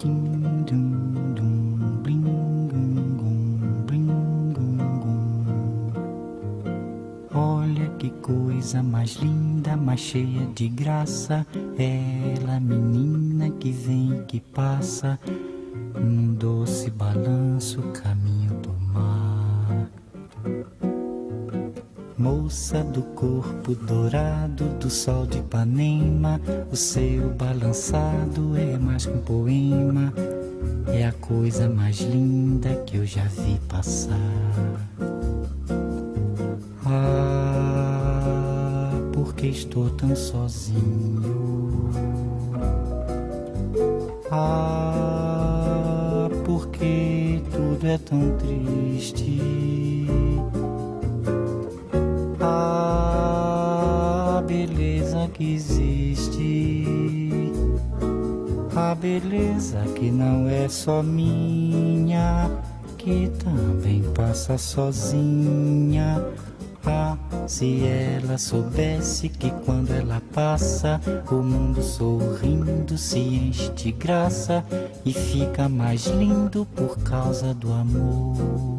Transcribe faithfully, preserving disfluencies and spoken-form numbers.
Tim, dum, dum, blim, gum, gum, blim, gum, gum. Olha que coisa mais linda, mais cheia de graça. Ela, menina que vem e que passa num doce balanço, caminho do mar. Moça do corpo dourado do sol de Ipanema, o seu balançado é mais que um poema. É a coisa mais linda que eu já vi passar. Ah, porque estou tão sozinho. Ah, porque tudo é tão triste. A beleza que existe, a beleza que não é só minha, que também passa sozinha. Ah, se ela soubesse que quando ela passa, o mundo sorrindo se enche de graça e fica mais lindo por causa do amor.